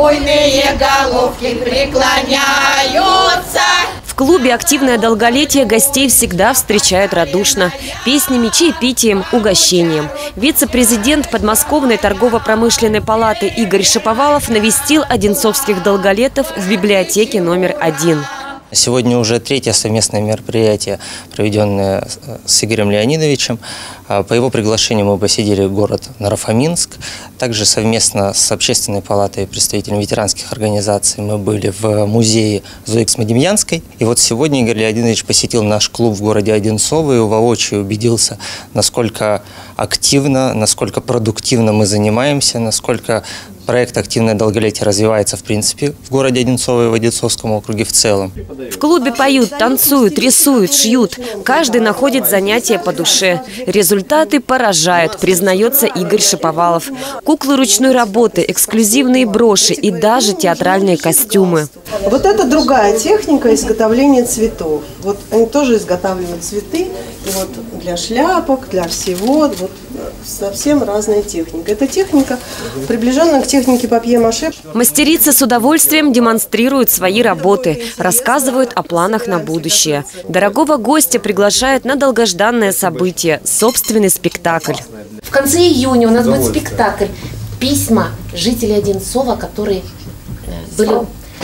буйные головки преклоняются. В клубе «Активное долголетие» гостей всегда встречают радушно. Песнями, чаепитием, угощением. Вице-президент подмосковной торгово-промышленной палаты Игорь Шаповалов навестил одинцовских долголетов в библиотеке номер 1. Сегодня уже третье совместное мероприятие, проведенное с Игорем Леонидовичем. По его приглашению мы посетили город Наро-Фоминск. Также совместно с Общественной палатой и представителями ветеранских организаций мы были в музее Зои Космодемьянской. И вот сегодня Игорь Леонидович посетил наш клуб в городе Одинцово и воочию убедился, насколько активно, насколько продуктивно мы занимаемся, насколько проект «Активное долголетие» развивается, в принципе, в городе Одинцово и в Одинцовском округе в целом. В клубе поют, танцуют, рисуют, шьют. Каждый находит занятие по душе. Результаты поражают, признается Игорь Шаповалов. Куклы ручной работы, эксклюзивные броши и даже театральные костюмы. Вот это другая техника изготовления цветов. Вот они тоже изготавливают цветы. И вот для шляпок, для всего. Вот совсем разная техника. Эта техника приближенная к технике папье-маше. Мастерицы с удовольствием демонстрируют свои работы, рассказывают о планах на будущее. Дорогого гостя приглашают на долгожданное событие – собственный спектакль. В конце июня у нас будет спектакль «Письма жителей Одинцова», которые были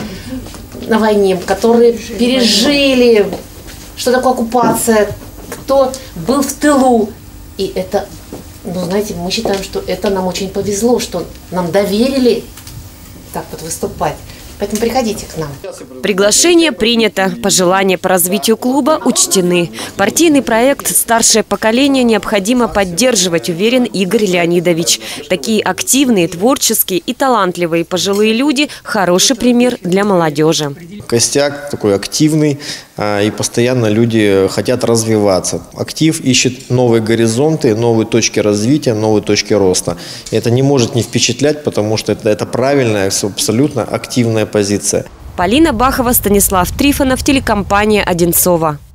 на войне, которые пережили, что такое оккупация, кто был в тылу. И это, ну, знаете, мы считаем, что это нам очень повезло, что нам доверили так вот выступать. Поэтому приходите к нам. Приглашение принято. Пожелания по развитию клуба учтены. Партийный проект «Старшее поколение» необходимо поддерживать, уверен Игорь Леонидович. Такие активные, творческие и талантливые пожилые люди – хороший пример для молодежи. Костяк такой активный, и постоянно люди хотят развиваться. Актив ищет новые горизонты, новые точки развития, новые точки роста. И это не может не впечатлять, потому что это правильная, абсолютно активная позиция. Полина Бахова, Станислав Трифонов, телекомпания «Одинцово».